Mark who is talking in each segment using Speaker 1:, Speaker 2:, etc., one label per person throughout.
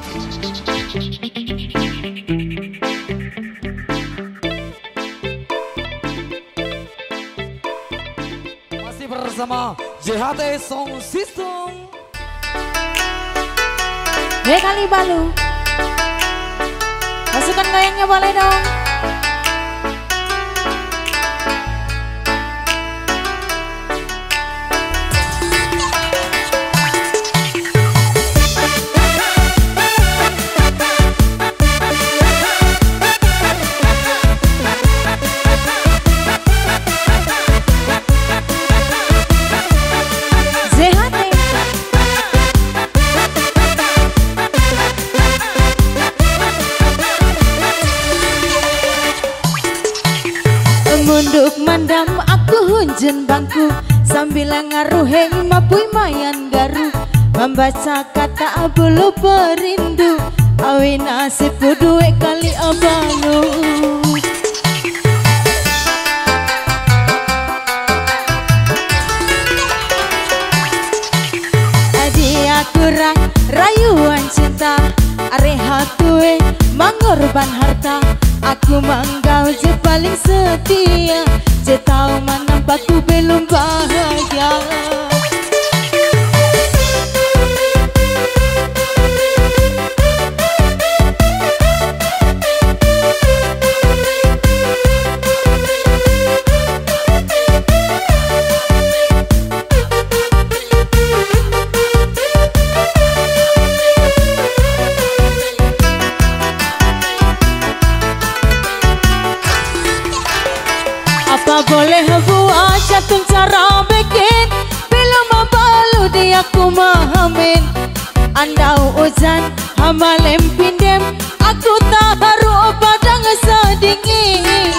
Speaker 1: Masih bersama JHT Sound System.
Speaker 2: Kali Balu, masukkan goyangnya boleh dong. Munduk mandam aku hunjen bangku sambil ngaruheng mapui mayan garu membaca kata bulu perindu awi nasibku duwe kali abanu adia kurang rayuan cinta arehatuwe mangorban harta. Aku manggau je paling setia, je tahu menampakku belum bahagia. Apa boleh buat jatuh cara bikin belum mabalu dia ku mahamin andau hujan hamalem pindem aku tak haru padang sedingin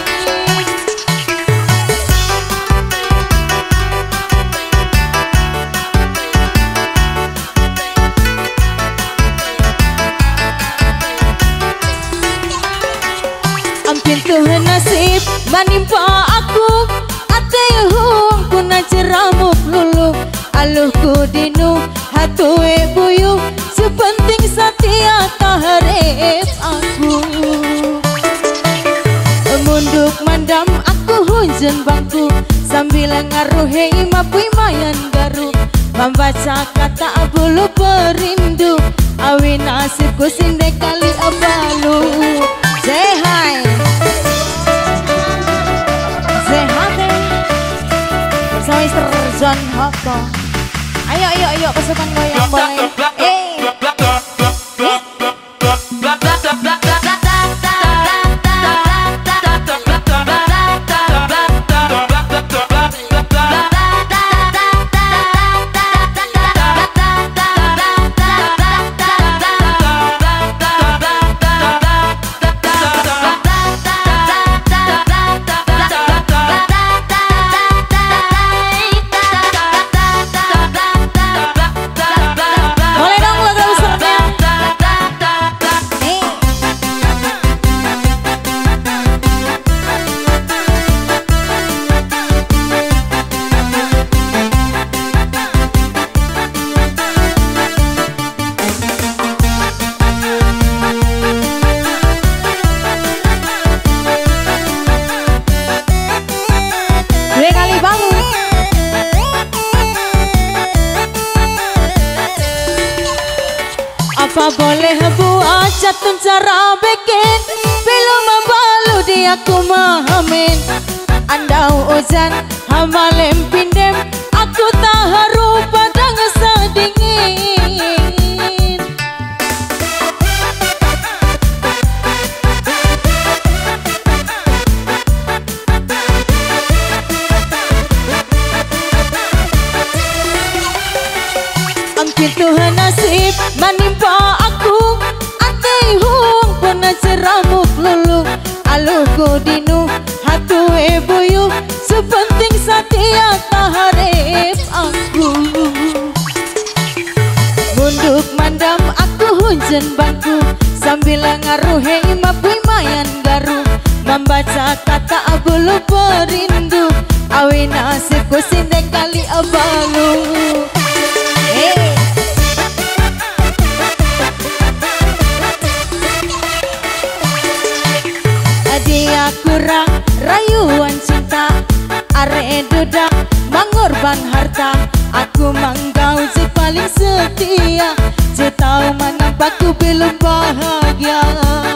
Speaker 2: ampin Tuhan nasib menimpa aku ate hung kuna ceramuk lulu aluhku dinu hatue buyu sepenting setia taharep aku munduk mandam aku hunjen bangku sambil ngaruhei mapui mayan garu membaca kata bulu perindu awi nasibku sindek kali abalu. Say hi Mr. John Hoko. Ayo pasukan goyang boleh. Apa boleh buat jatuh cara bikin belum mabalu dia ku mahamin andau hujan hamalem pindem aku tak haru padang sedingin ampir Tuhan nasib menimpa aku ate hung pernah ceramuk lulu aluhku dinu hatue buyu sepenting setia taharep aku munduk mandam aku hunjen bangku sambil ngaruhei mapui mayan garu membaca kata bulu perindu awi nasibku sindek kali abalu. kurang rayuan cinta, arek dudak mengorban harta. Aku manggau je paling setia, je tahu mana aku belum bahagia.